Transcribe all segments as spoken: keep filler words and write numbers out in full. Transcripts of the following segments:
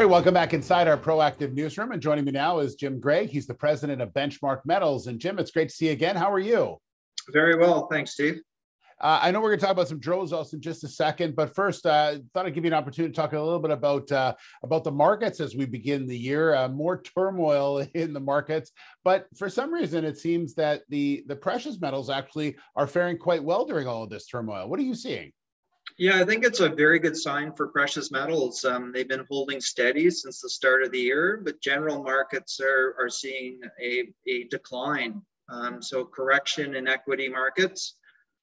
All right, welcome back inside our proactive newsroom. And joining me now is Jim Grieg. He's the president of Benchmark Metals. And Jim, it's great to see you again. How are you? Very well. Thanks, Steve. Uh, I know we're going to talk about some drill results in just a second, but first, I uh, thought I'd give you an opportunity to talk a little bit about uh, about the markets as we begin the year. Uh, more turmoil in the markets, but for some reason, it seems that the the precious metals actually are faring quite well during all of this turmoil. What are you seeing? Yeah, I think it's a very good sign for precious metals. Um, they've been holding steady since the start of the year, but general markets are, are seeing a, a decline. Um, so correction in equity markets.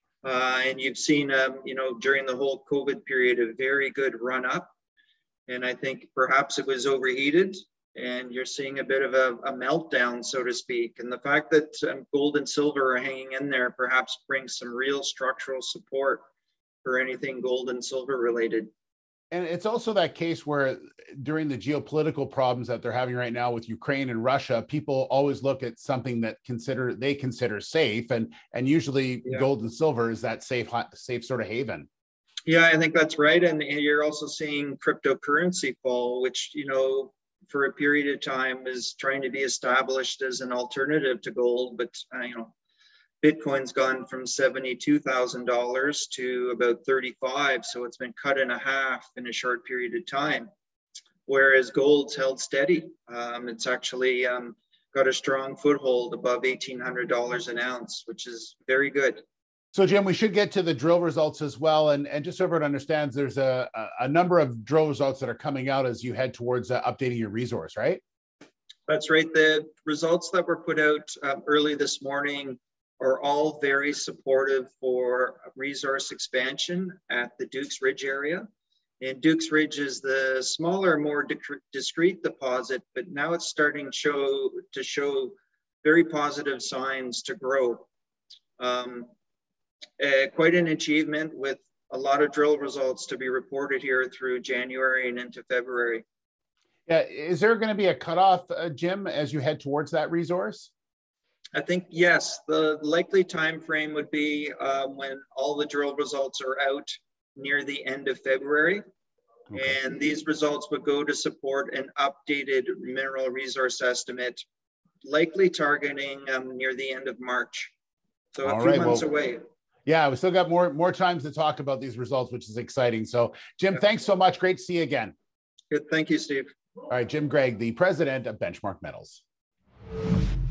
Uh, and you've seen, um, you know, during the whole COVID period, a very good run up. And I think perhaps it was overheated and you're seeing a bit of a, a meltdown, so to speak. And the fact that um, gold and silver are hanging in there perhaps brings some real structural support for anything gold and silver related. And it's also that case where during the geopolitical problems that they're having right now with Ukraine and Russia, people always look at something that consider they consider safe, and and usually yeah. gold and silver is that safe safe sort of haven. Yeah, I think that's right. And you're also seeing cryptocurrency fall, which, you know, for a period of time was trying to be established as an alternative to gold, but uh, you know, Bitcoin's gone from seventy-two thousand dollars to about thirty-five. So it's been cut in a half in a short period of time. Whereas gold's held steady. Um, it's actually um, got a strong foothold above eighteen hundred dollars an ounce, which is very good. So, Jim, we should get to the drill results as well. And, and just so everyone understands, there's a, a number of drill results that are coming out as you head towards uh, updating your resource, right? That's right. The results that were put out um, early this morning are all very supportive for resource expansion at the Dukes Ridge area. And Dukes Ridge is the smaller, more discrete deposit, but now it's starting to show, to show very positive signs to grow. Um, uh, quite an achievement with a lot of drill results to be reported here through January and into February. Yeah, is there going to be a cutoff, uh, Jim, as you head towards that resource? I think, yes, the likely time frame would be uh, when all the drill results are out near the end of February. Okay. And these results would go to support an updated mineral resource estimate, likely targeting um, near the end of March. So a all few right, months well, away. Yeah, we still got more, more times to talk about these results, which is exciting. So, Jim, yeah. thanks so much. Great to see you again. Good. Thank you, Steve. All right, Jim Grieg, the president of Benchmark Metals.